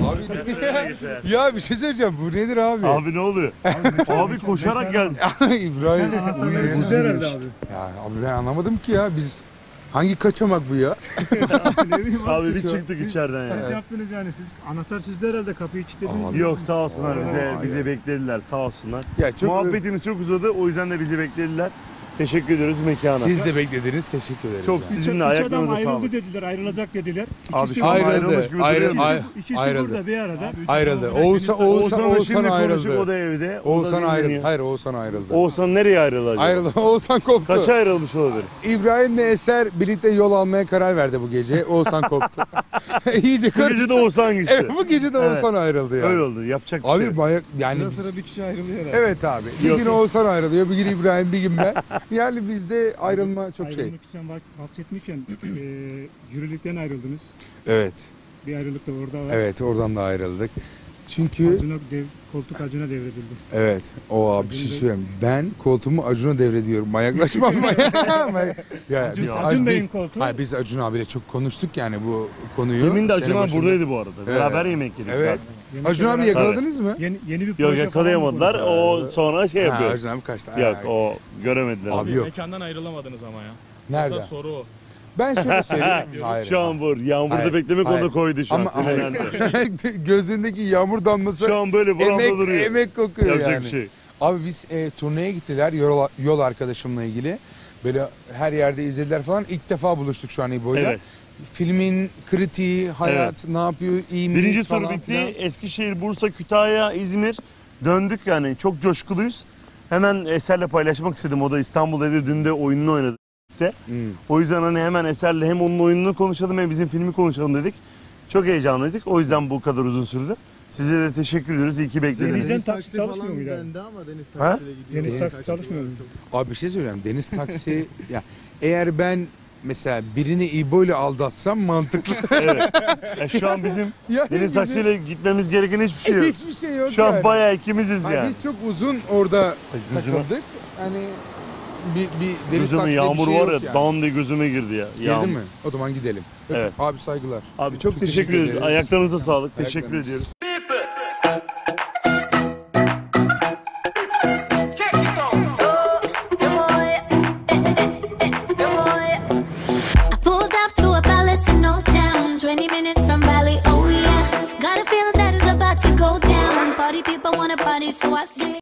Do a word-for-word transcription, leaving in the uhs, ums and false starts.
Abi ya bir şey söyleyeceğim. Bu nedir abi? Abi ne oluyor? Abi koşarak geldi. İbrahim. Anahtarları sizde herhalde abi. Ya abi ben anlamadım ki ya. Biz hangi kaçamak bu ya? Ne bileyim Abi bir çıktık içeriden Siz ya. yaptınız yani. Siz anahtar sizde herhalde, kapıyı kilitlediniz. Abi. Yok sağ olsunlar bize Oo, bize ya. beklediler sağ olsunlar. Ya çok Muhabbetimiz çok uzadı o yüzden de bizi beklediler. Teşekkür ediyoruz mekana. siz de beklediniz. Teşekkür ederiz. Çok yani. sizinle Üç adam ayaklarınıza ayrıldı sağlık. dediler, ayrılacak dediler. Abi İkisi, şu an Ayrıldı, ayrılmış gibi ayrı- duruyoruz. ay- ikisi ayrıldı. burada bir arada. Ayrıldı. Oğuzhan, Oğuzhan, Oğuzhan'la Oğuzhan şimdi konuşup ayrıldı. o da evde. o da Oğuzhan ayrıldı. dinleniyor. Hayır Oğuzhan ayrıldı. Oğuzhan nereye ayrıldı acaba? Ayrıldı. Oğuzhan koptu. Kaça ayrılmış olabilir? İbrahim'le Eser birlikte yol almaya karar verdi bu gece. Oğuzhan koptu. İyice Bu gece karıştı. de Oğuzhan gitti. Evet, bu gece de Evet. Oğuzhan ayrıldı yani. Öyle oldu yapacak bir şey Abi yok. manyak yani Sıra biz- sıra bir kişi ayrılıyor herhalde. Evet abi. Bir Yok. gün Oğuzhan ayrılıyor, bir gün İbrahim, bir gün ben. Yani bizde ayrılma çok şey. Ayrılmak için bahsetmişken e, jürilikten ayrıldınız. Evet. Bir ayrılık da orada var. Evet oradan da ayrıldık. Çünkü Acun'a dev, koltuk Acun'a devredildi. evet o abi bir şey söyleyeyim. Ben koltuğumu Acun'a devrediyorum. Manyaklaşmam mı? ya, Acun, biz, Acun biz- Bey'in koltuğu. Hayır, biz Acun abiyle çok konuştuk yani bu konuyu. Demin de Sene Acun abi başında. buradaydı bu arada. Evet. Beraber yemek yedik. Evet. Yemek Acun abi beraber- yakaladınız mı? Yeni, yeni bir Yok proje yakalayamadılar. falan mı O sonra şey Ha, yapıyor. Acun abi kaçtı. Yok Ha, o göremediler. Abi Abi yok. Mekandan ayrılamadınız ama ya. Nerede? Esas soru o. Ben şöyle söyleyeyim. Hayır. Şu an bu yağmurda Hayır, beklemek hayır. onu koydu şu an. Ama Sinirlendi. gözündeki yağmur damlası Şu an böyle buramda emek, duruyor. emek kokuyor Yapacak yani. bir şey. Abi biz e, turneye gittiler yol, yol arkadaşımla ilgili. Böyle her yerde izlediler falan. İlk defa buluştuk şu an İbo'yla. Evet. Filmin kritiği, hayat, ne yapıyor, iyi miyiz Birinci falan tur bitti. filan. Eskişehir, Bursa, Kütahya, İzmir. Döndük yani. Çok coşkuluyuz. Hemen Eser'le paylaşmak istedim. O da İstanbul'daydı. Dün de oyununu oynadı. Hmm. O yüzden hani hemen Eser'le hem onun oyununu konuşalım hem bizim filmi konuşalım dedik. Çok heyecanlıydık. O yüzden bu kadar uzun sürdü. Size de teşekkür ediyoruz. İyi ki beklediniz. Denizden Deniz taksi taksi çalışmıyor falan muydu abi? dendi ama deniz Ha? taksiyle gidiyor. Deniz taksi çalışmıyor mu? Abi bir şey söyleyeyim. Deniz taksi, ya eğer ben mesela birini İbo ile aldatsam mantıklı. Evet. Ya şu an bizim Yani deniz bizim- taksiyle gitmemiz gereken hiçbir şey yok. Hiçbir şey yok Şu an yani. bayağı ikimiziz Hani yani. biz çok uzun orada Gözüme, takıldık. Hani bir, bir deniz gözüme takside yağmur bir şey var yok ya yani. down diye gözüme girdi ya. Girdi Yağmur. mi? O zaman gidelim. Öp- Evet. Abi saygılar. Abi çok, Çok teşekkür, teşekkür ederiz. ederiz. Ayaklarınıza sağlık. Teşekkür Ayaklarınız. ediyoruz. I pulled up to a palace in Old Town, twenty minutes from Valley, oh yeah. Got a feeling that it's about to go down. Party people wanna party, so I say